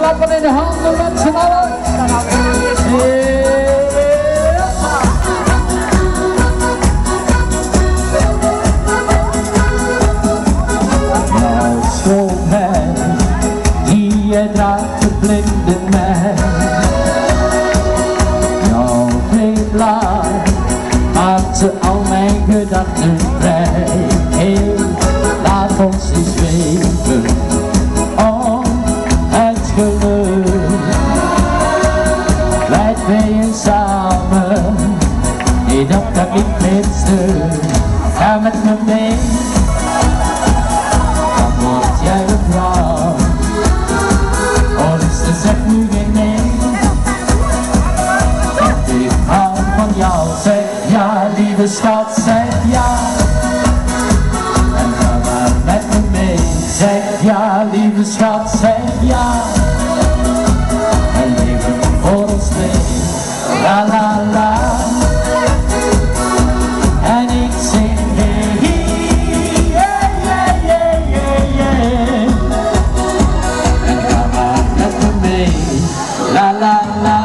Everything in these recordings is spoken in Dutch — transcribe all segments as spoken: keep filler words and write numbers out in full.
klappen in de handen met z'n allen. Jouw schoonheid, die je draagt, verblinden mij. Jouw glimlach maakt ze al mijn gedachten vrij. Hey, laat ons eens zweven om het geluk. Wij tweeën samen, nee dat kan niet meer stuk. Ga met me mee, dan word jij de vrouw. Oh, dus er zegt nu geen nee. Want ik hou van jou, zeg ja, lieve schat, zeg ja. En ga maar met me mee, zeg ja, lieve schat, zeg ja. En leven voor ons twee, la la la. En ik zing hey, hey, hey, hey, hey, hey. En ga maar met me mee, la la la.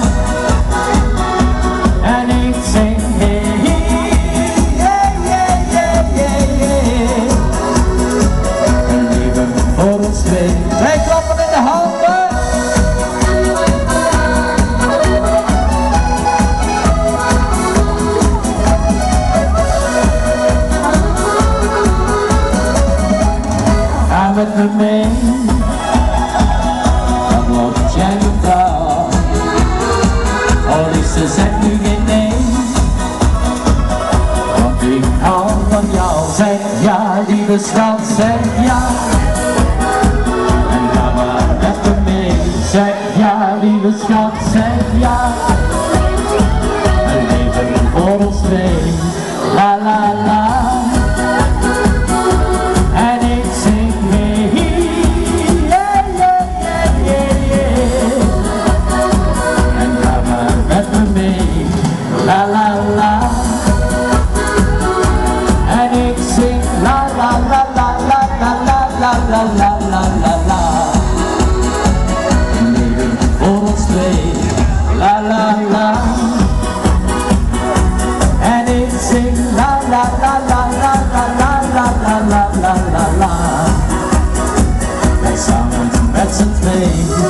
En ik zing hey, hey, hey, hey, hey, hey. En leven voor ons twee. Wij klappen in de handen. Ga met me mee, dan word jij mijn vrouw. Oh liefste, zeg nu geen nee, want ik hou van jou. Zeg ja, lieve schat, zeg ja. En ga maar met me mee, zeg ja, lieve schat, zeg ja. En leven voor ons twee, la la la. La la la. En ik zing la la la la la la la la la la la la. Leven voor ons twee, la la la. En ik zing la la la la la la la la la la la la. Wij samen met z'n twee.